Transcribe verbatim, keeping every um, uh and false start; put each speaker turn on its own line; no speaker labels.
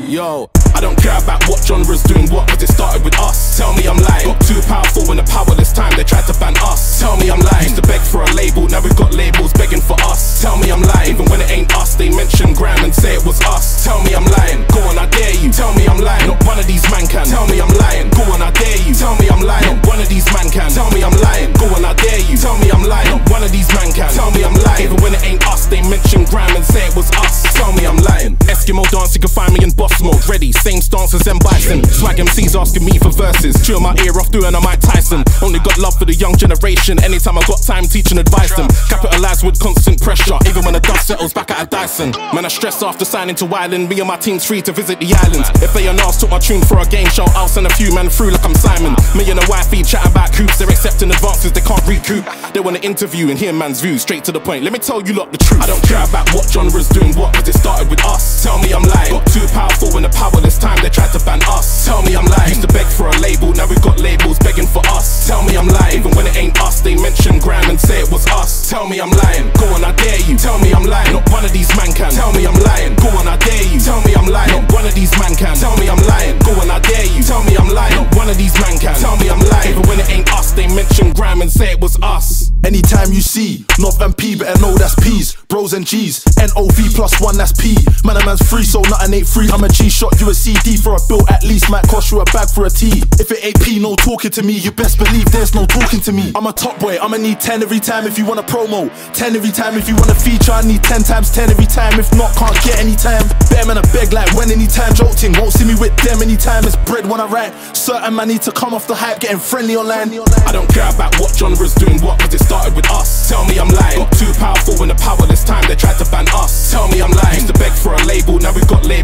Yo, I don't care about what genre's doing what, cause it started with us. Tell me I'm lying. Got too powerful in the powerless time they tried to ban us. Tell me I'm lying. Used to beg for a label, now we've got labels begging for us. Tell me I'm lying. Even when it ain't us, they mention Graham and say it was us. Tell me I'm lying. Go on, I dare you. Tell me I'm lying. Not one of these man can. Tell me I'm lying. Go on, I dare you. Tell me I'm lying. Not one of these man can. Tell me I'm lying. Go on, I dare you. Tell me I'm lying. Not one of these man can. Tell me I'm lying. Even when it ain't us, they mention Graham and say it was us. Tell me I'm lying. Eskimo dance, you can find me in boss mode. Ready, same stance as M. Bison. Swag M Cs asking me for verses. Chew my ear off doing a Mike Tyson. Only got love for the young generation. Anytime I got time, teach and advise them. Capitalize with constant pressure, even when the dust settles back at a Dyson. Man, I stress after signing to Island. Me and my team's free to visit the islands. If they and us took my tune for a game show, I'll send a few man through like I'm Simon. Me and a wifey chat about coops. They're accepting advances they can't recoup. They want to interview and hear man's views. Straight to the point, let me tell you lot the truth. I don't care about what genre's doing what, cause it started with us. Tell me I'm lying. Got too powerful in the powerless time they tried to ban us. Tell me I'm lying. Used to beg for a label, now we've got labels begging for us. Tell me I'm lying. Even when it ain't us, they mention Graham and say it was us. Tell me I'm lying. Go on, I dare you. Tell me I'm lying. Not one of these man can. Tell me I'm lying. Go on, I dare you. Tell me I'm lying. Not one of these man can. Tell me I'm lying. Go on, I dare you. Tell me I'm lying. Not one of these man can. Tell me I'm lying. Even when it ain't us, they mention Graham and say it was us.
Anytime you see North and P, better know that's P's. Bros and G's, N O V plus one, that's P. Man, a man's free, so nothing ain't free. I'm a G, shot you a C D for a bill at least. Might cost you a bag for a T. If it ain't P, no talking to me. You best believe there's no talking to me. I'm a top boy, I'ma need ten every time if you want a promo. Ten every time if you want a feature, I need ten times ten every time. If not, can't get any time. Better man, I beg like when anytime. Jolting, won't see me with them anytime. It's bread when I write. Certain man need to come off the hype, getting friendly online.
I don't care about what genre's doing what, cause it started with us. Tell me I'm lying. Got too powerful in the powerless time they tried to ban us. Tell me I'm lying. Used to beg for a label, now we've got labels